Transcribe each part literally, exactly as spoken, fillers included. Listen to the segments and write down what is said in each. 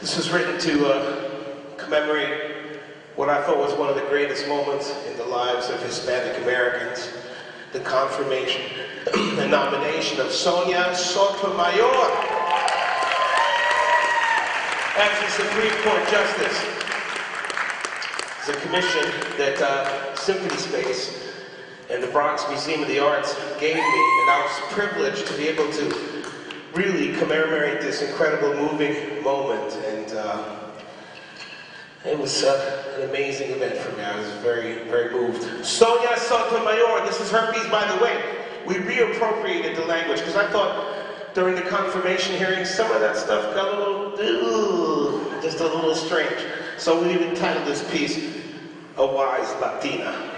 This was written to uh, commemorate what I thought was one of the greatest moments in the lives of Hispanic Americans, the confirmation and nomination of Sonia Sotomayor as the Supreme Court Justice. It's a commission that uh, Symphony Space and the Bronx Museum of the Arts gave me, and I was privileged to be able to really commemorate this incredible, moving moment. And uh, it was uh, an amazing event for me. I was very, very moved. Sonia Sotomayor, this is her piece, by the way. We reappropriated the language, because I thought during the confirmation hearing, some of that stuff got a little, ugh, just a little strange. So we entitled this piece, A Wise Latina.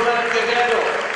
Guerrero.